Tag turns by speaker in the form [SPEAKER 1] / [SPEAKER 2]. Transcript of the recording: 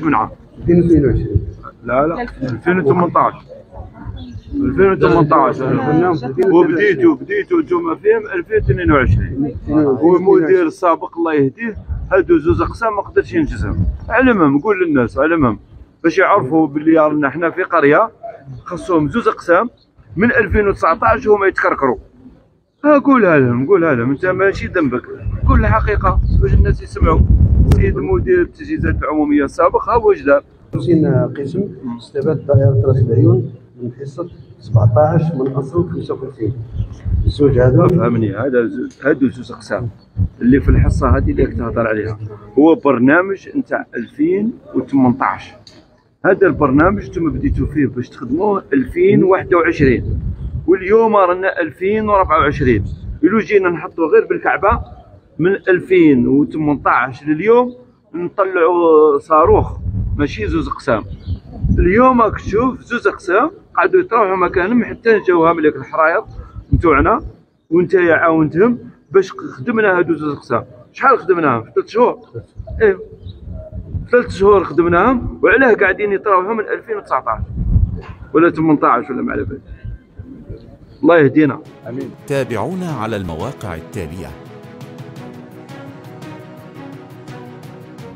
[SPEAKER 1] من عام
[SPEAKER 2] 2022
[SPEAKER 1] لا 2018 وبديتوا انتم فيهم 2022 والمدير السابق الله يهديه هادو زوج اقسام ما قدرش ينجزهم. على المهم نقول للناس على المهم باش يعرفوا باللي رانا حنا في قريه خصهم زوج اقسام من 2019 هما يتكركروا. قولها لهم انت ماشي ذنبك، قول الحقيقه باش الناس يسمعوا. السيد مدير التجهيزات العموميه السابق ها هو واش دار.
[SPEAKER 2] 50 قسم استفاد دائره راس العيون من حصه 17 من اصل 55. الزوج هذا
[SPEAKER 1] فهمني، هادو زوج اقسام اللي في الحصه هذه اللي تهضر عليها هو برنامج نتاع 2018. هذا البرنامج نتوما بديتوا فيه باش تخدموه 2021 واليوم رانا 2024. إلو جينا نحطوا غير بالكعبه من 2018 لليوم نطلعوا صاروخ ماشي زوج اقسام. اليوم راك تشوف زوج اقسام قعدوا يطروحوا مكانهم حتى جاوها مليك الحرايط نتوعنا وانتيا عاونتهم باش خدمنا هادو زوج اقسام. شحال خدمناهم؟ في 3 شهور. ايوا 3 شهور خدمناهم. وعلاه قاعدين يطروحوا من 2019 ولا 18 ولا ما على بالي. الله يهدينا.
[SPEAKER 3] امين. تابعونا على المواقع التالية: